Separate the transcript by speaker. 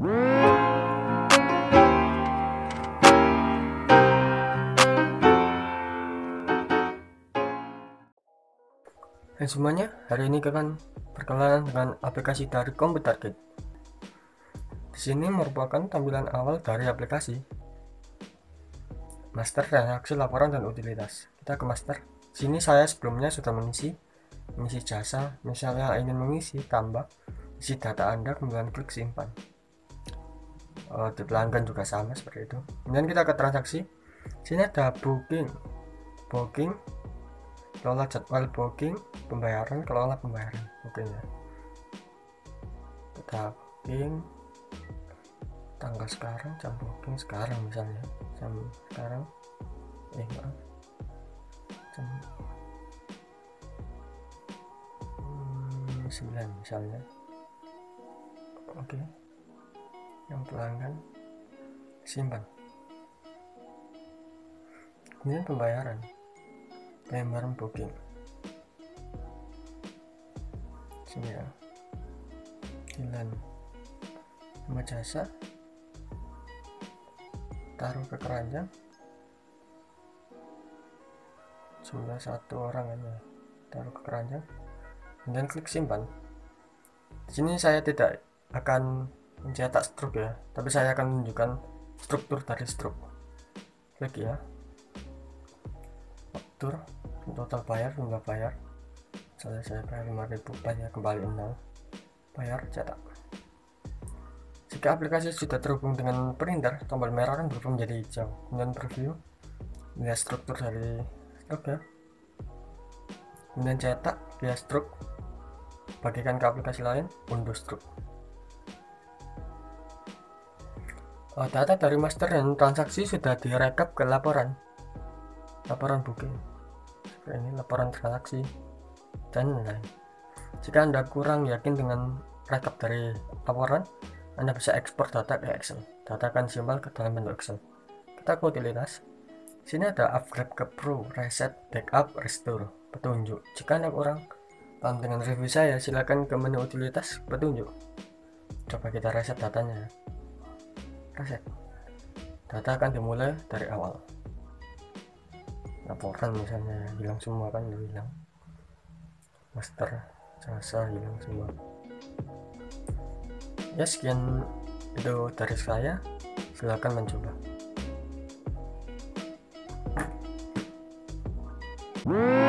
Speaker 1: Hai semuanya, hari ini akan perkenalan dengan aplikasi dari Komputer Kit. Di sini merupakan tampilan awal dari aplikasi master transaksi laporan dan utilitas. Kita ke master. Sini saya sebelumnya sudah mengisi jasa, misalnya ingin mengisi tambah, isi data Anda, kemudian klik simpan. Di pelanggan juga sama seperti itu. Kemudian kita ke transaksi. Sini ada booking, kelola jadwal booking, pembayaran, kelola pembayaran. Oke ya. Kita booking tanggal sekarang, jam booking sekarang misalnya, jam sekarang maaf, jam 9 misalnya. Oke, yang pelanggan simpan. Kemudian pembayaran booking sini ya, Dilan nama jasa, taruh ke keranjang, jumlah 1 orang aja, taruh ke keranjang, kemudian klik simpan. Di sini saya tidak akan mencetak struk ya, tapi saya akan menunjukkan struktur dari struk. Klik ya, faktur, total bayar, jumlah bayar, misalnya saya bayar 5.000, bayar kembali 0, bayar, cetak. Jika aplikasi sudah terhubung dengan printer, tombol merah akan berubah menjadi hijau. Kemudian preview, lihat struktur dari struk ya, kemudian cetak, lihat struk, bagikan ke aplikasi lain, unduh struk. Data dari master dan transaksi sudah direkap ke laporan booking. Seperti ini, laporan transaksi dan lain-lain. Jika Anda kurang yakin dengan rekap dari laporan, Anda bisa ekspor data ke Excel. Data akan simpel ke dalam bentuk Excel. Kita ke utilitas. Sini ada upgrade ke Pro, reset, backup, restore, petunjuk. Jika Anda kurang paham dengan review saya, silakan ke menu utilitas, petunjuk. Coba kita reset datanya. Reset. Data akan dimulai dari awal. Laporan misalnya hilang semua, kan hilang. Master, jasa hilang semua. Ya, sekian video dari saya, silakan mencoba.